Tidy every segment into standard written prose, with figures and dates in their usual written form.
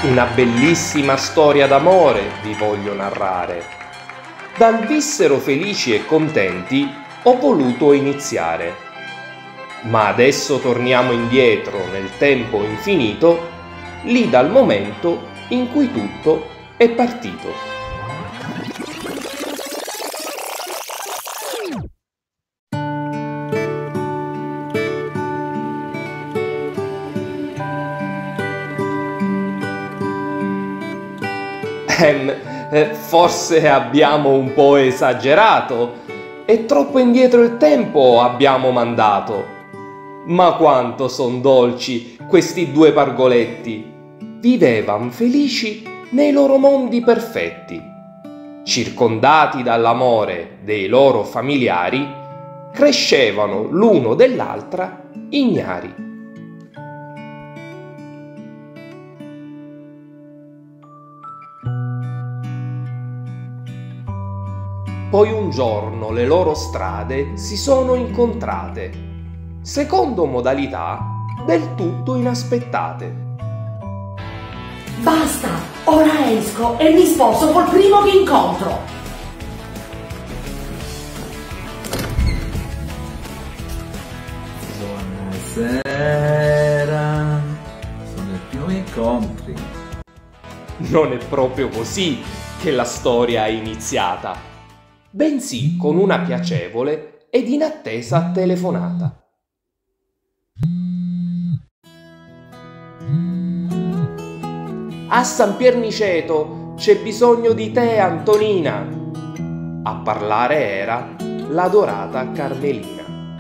Una bellissima storia d'amore vi voglio narrare. Dal vissero felici e contenti ho voluto iniziare. Ma adesso torniamo indietro nel tempo infinito, lì dal momento in cui tutto è partito. Forse abbiamo un po' esagerato e troppo indietro il tempo abbiamo mandato. Ma quanto son dolci questi due pargoletti! Vivevan felici nei loro mondi perfetti. Circondati dall'amore dei loro familiari, crescevano l'uno dell'altra ignari. Poi un giorno le loro strade si sono incontrate, secondo modalità del tutto inaspettate. Basta, ora esco e mi sposo col primo che incontro. Buonasera, sono i primi incontri. Non è proprio così che la storia è iniziata, bensì con una piacevole ed inattesa telefonata. A San Pierniceto c'è bisogno di te, Antonina. A parlare era l'adorata Carmelina.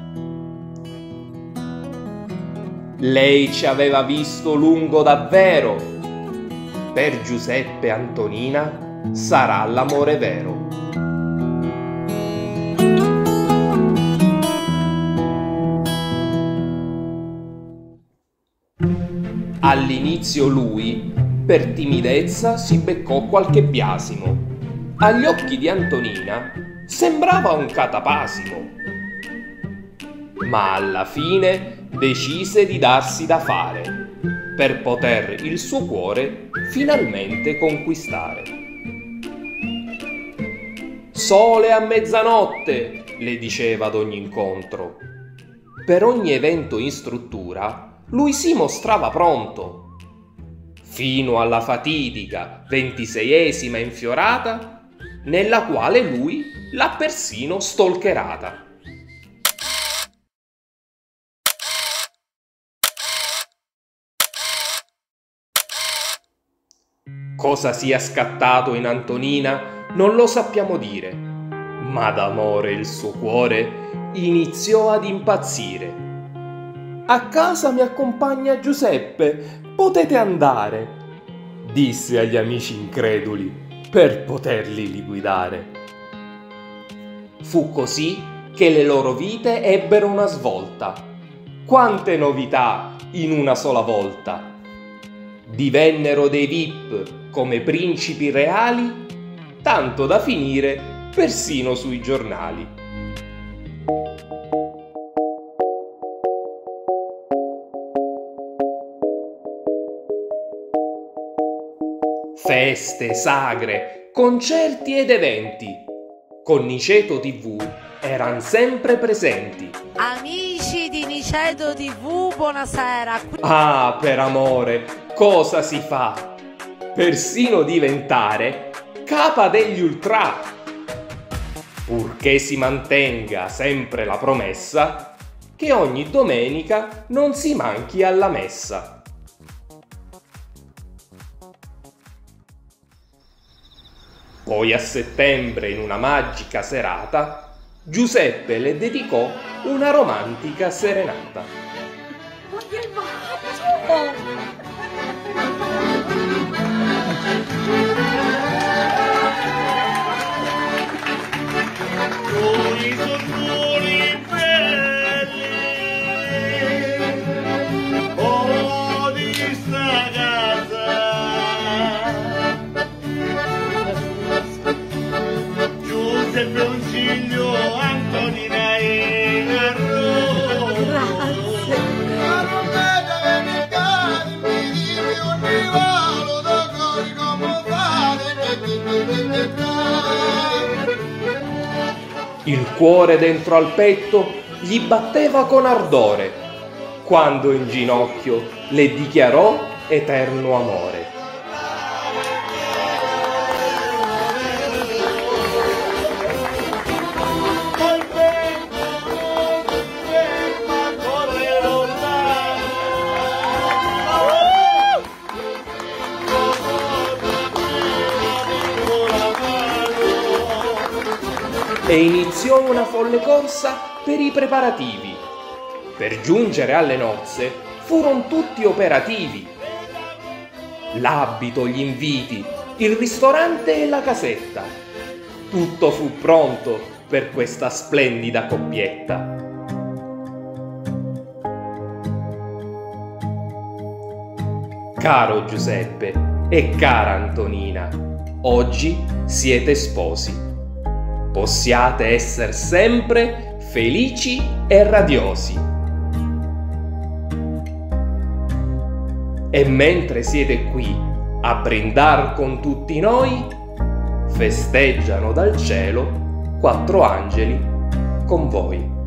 Lei ci aveva visto lungo davvero. Per Giuseppe e Antonina sarà l'amore vero. All'inizio lui, per timidezza, si beccò qualche biasimo. Agli occhi di Antonina sembrava un catapasimo. Ma alla fine decise di darsi da fare per poter il suo cuore finalmente conquistare. Sole a mezzanotte, le diceva ad ogni incontro. Per ogni evento in struttura lui si mostrava pronto, fino alla fatidica 26esima infiorata, nella quale lui l'ha persino stalkerata. Cosa sia scattato in Antonina non lo sappiamo dire, ma d'amore il suo cuore iniziò ad impazzire. A casa mi accompagna Giuseppe, potete andare, disse agli amici increduli per poterli liquidare. Fu così che le loro vite ebbero una svolta. Quante novità in una sola volta! Divennero dei VIP come principi reali, tanto da finire persino sui giornali. Feste, sagre, concerti ed eventi. Con Niceto TV erano sempre presenti. Amici di Niceto TV, buonasera. Ah, per amore, cosa si fa? Persino diventare capa degli ultra. Purché si mantenga sempre la promessa che ogni domenica non si manchi alla messa. Poi a settembre, in una magica serata, Giuseppe le dedicò una romantica serenata. Ma che bacio! Antonina e Roma. Grazie. cuore dentro al petto gli batteva con ardore, quando in ginocchio le dichiarò eterno amore. E iniziò una folle corsa per i preparativi. Per giungere alle nozze furono tutti operativi. L'abito, gli inviti, il ristorante e la casetta. Tutto fu pronto per questa splendida coppietta. Caro Giuseppe e cara Antonina, oggi siete sposi. Possiate essere sempre felici e radiosi. E mentre siete qui a brindar con tutti noi, festeggiano dal cielo 4 angeli con voi.